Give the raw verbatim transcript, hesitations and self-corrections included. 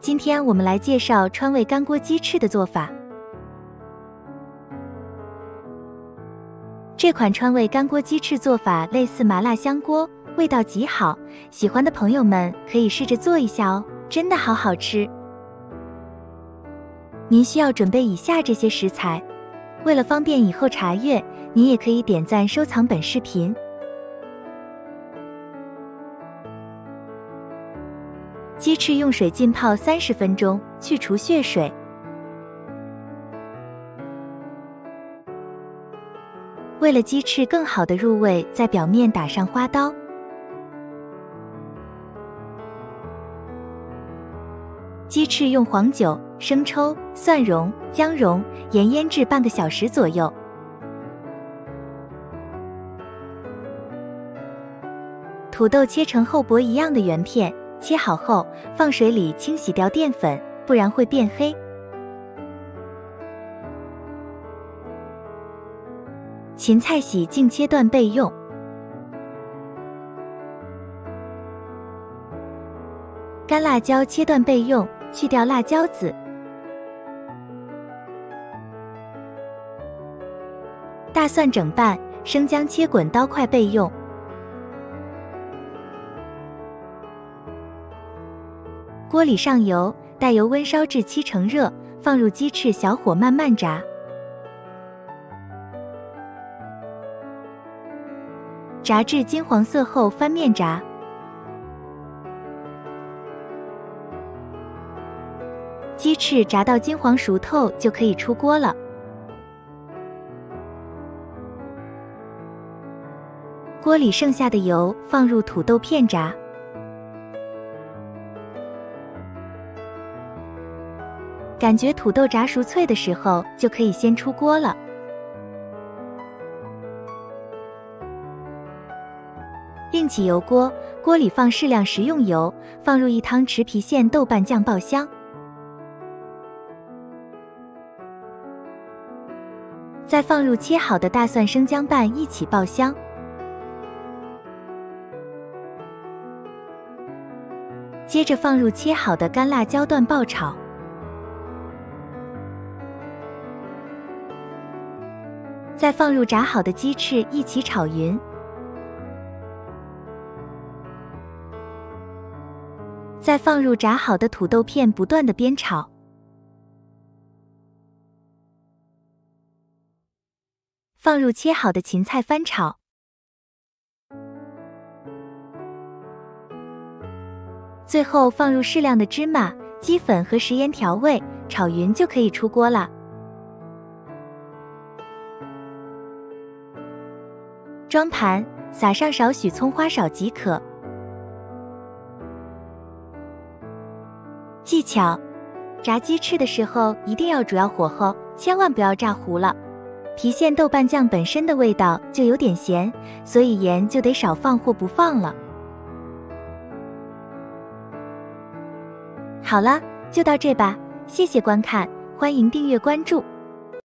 今天我们来介绍川味干锅鸡翅的做法。这款川味干锅鸡翅做法类似麻辣香锅，味道极好，喜欢的朋友们可以试着做一下哦，真的好好吃。您需要准备以下这些食材，为了方便以后查阅，您也可以点赞收藏本视频。鸡翅用水浸泡三十分钟，去除血水。为了鸡翅更好的入味，在表面打上花刀。鸡翅用黄酒、生抽、蒜蓉、姜蓉、盐腌制半个小时左右。土豆切成厚薄一样的圆片，切好后放水里清洗掉淀粉，不然会变黑。芹菜洗净切断备用。干辣椒切断备用，去掉辣椒籽。大蒜整瓣，生姜切滚刀块备用。锅里上油，待油温烧至七成热，放入鸡翅，小火慢慢炸。炸至金黄色后翻面炸。鸡翅炸到金黄熟透就可以出锅了。锅里剩下的油放入土豆片炸。感觉土豆炸熟脆的时候，就可以先出锅了。另起油锅，锅里放适量食用油，放入一汤匙郫县豆瓣酱爆香。再放入切好的大蒜、生姜瓣一起爆香。接着放入切好的干辣椒段爆炒。再放入炸好的鸡翅一起炒匀。再放入炸好的土豆片，不断的煸炒。放入切好的芹菜翻炒。最后放入适量的芝麻、鸡粉和食盐调味，炒匀就可以出锅了。装盘，撒上少许葱花勺即可。技巧：炸鸡翅的时候一定要主要火候，千万不要炸糊了。郫县豆瓣酱本身的味道就有点咸，所以盐就得少放或不放了。好了，就到这吧，谢谢观看，欢迎订阅关注。